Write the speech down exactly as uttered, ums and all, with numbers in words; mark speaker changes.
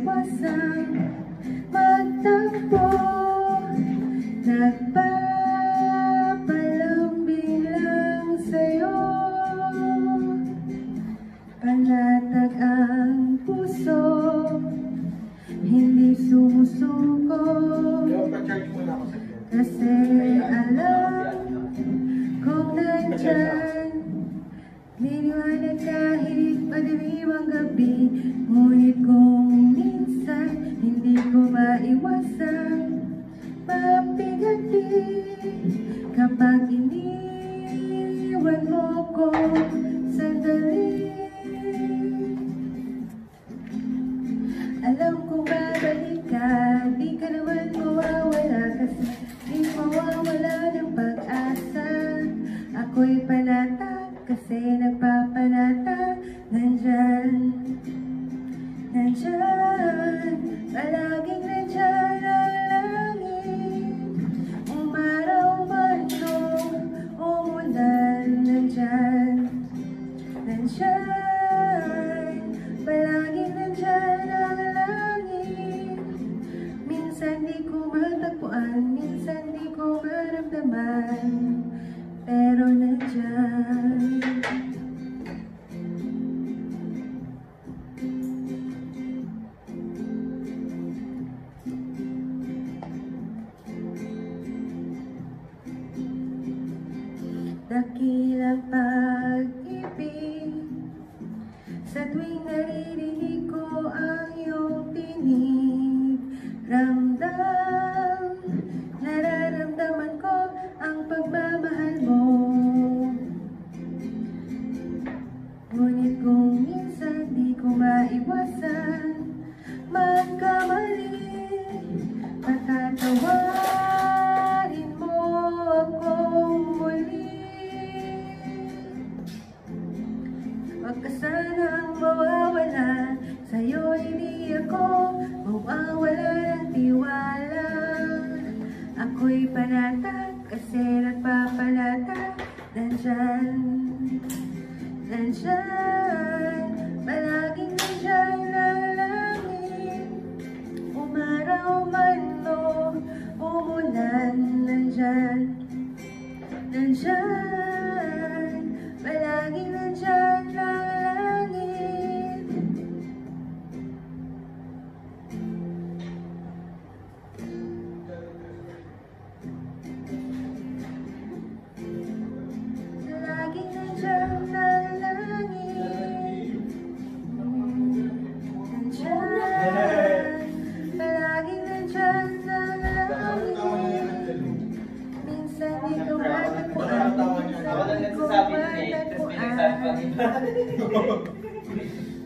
Speaker 1: maiwasang magtagpo. Nagpapalambing lang sa'yo, panatag ang puso, hindi sumusuko. Kasi alam kung nandyan, liliwanag kahit madilim ang gabi. Ngunit kung minsan hindi ko maiwasan mapigati kapag iniwan mo ko sandali. Alam kong babalik ka, di ka naman mawawala, kasi di mawawala ng pag-asa. Ako'y panatag kasi nagpapanatag. Nandyan, nandyan, palaging nandyan ang langit. Umaraw man o umulan, nandyan, nandyan, palaging nandyan ang langit. Minsan di ko matagpuan, minsan di ko maramdaman, pero nandyan. Dakilang pag-ibig, sa tuwing naririnig ko ang iyong tinig. Ramdam, nararamdaman ko ang pagmamahal mo. Ngunit kung minsan di ko maiwasan magkamali, patatawarin mo akong muli. Huwag ka sanang mawawala, sa'yo'y hindi ako mawawala ng tiwala. Ako'y panatag kasi nagpapanatag. Nandyan, nandyan, palaging nandyan ang langit. Umaraw man o umulan, nandyan, nandyan, palaging nandyan ang langit. Palaging nandyan ang langit. Nandyan, palaging nandyan ang langit. Minsan di ko matagpuan, minsan di ko matagpuan.